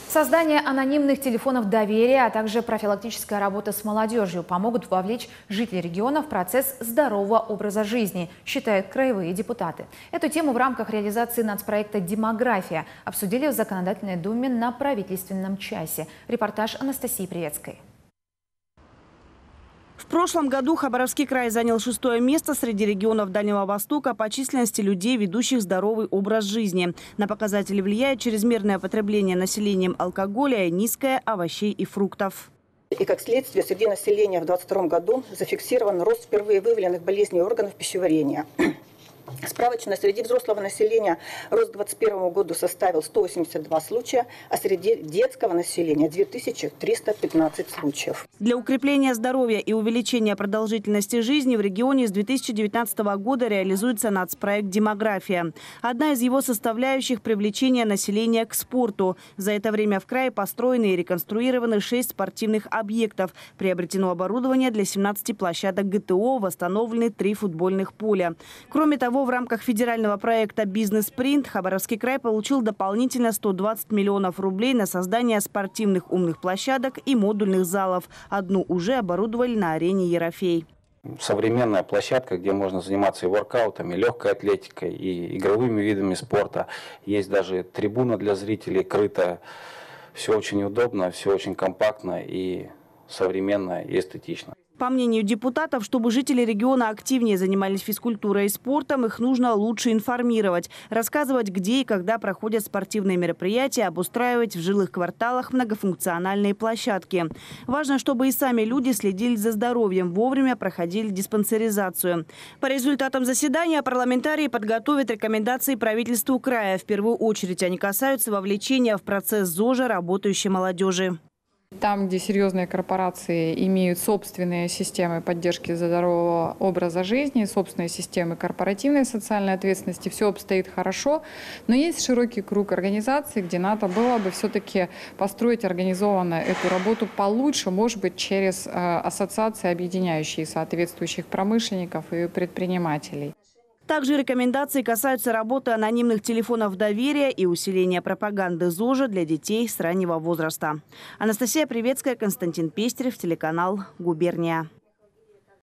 Создание анонимных телефонов доверия, а также профилактическая работа с молодежью помогут вовлечь жителей региона в процесс здорового образа жизни, считают краевые депутаты. Эту тему в рамках реализации нацпроекта «Демография» обсудили в Законодательной думе на правительственном часе. Репортаж Анастасии Привецкой. В прошлом году Хабаровский край занял 6-е место среди регионов Дальнего Востока по численности людей, ведущих здоровый образ жизни. На показатели влияет чрезмерное потребление населением алкоголя и низкое овощей и фруктов. И как следствие, среди населения в 2022 году зафиксирован рост впервые выявленных болезней органов пищеварения. Справочно, среди взрослого населения рост к 2021 году составил 182 случая, а среди детского населения 2315 случаев. Для укрепления здоровья и увеличения продолжительности жизни в регионе с 2019 года реализуется нацпроект «Демография». Одна из его составляющих – привлечение населения к спорту. За это время в крае построены и реконструированы 6 спортивных объектов. Приобретено оборудование для 17 площадок ГТО, восстановлены 3 футбольных поля. Кроме того, в рамках федерального проекта «Бизнес-принт» Хабаровский край получил дополнительно 120 миллионов рублей на создание спортивных умных площадок и модульных залов. Одну уже оборудовали на арене «Ерофей». Современная площадка, где можно заниматься и воркаутами, и легкой атлетикой, и игровыми видами спорта. Есть даже трибуна для зрителей, крытая. Все очень удобно, все очень компактно и современно, и эстетично. По мнению депутатов, чтобы жители региона активнее занимались физкультурой и спортом, их нужно лучше информировать, рассказывать, где и когда проходят спортивные мероприятия, обустраивать в жилых кварталах многофункциональные площадки. Важно, чтобы и сами люди следили за здоровьем, вовремя проходили диспансеризацию. По результатам заседания парламентарии подготовят рекомендации правительству края. В первую очередь они касаются вовлечения в процесс ЗОЖа работающей молодежи. Там, где серьезные корпорации имеют собственные системы поддержки здорового образа жизни, собственные системы корпоративной социальной ответственности, все обстоит хорошо. Но есть широкий круг организаций, где надо было бы все-таки построить организованно эту работу получше, может быть, через ассоциации, объединяющие соответствующих промышленников и предпринимателей. Также рекомендации касаются работы анонимных телефонов доверия и усиления пропаганды ЗОЖа для детей с раннего возраста. Анастасия Привецкая, Константин Пестерев, телеканал «Губерния».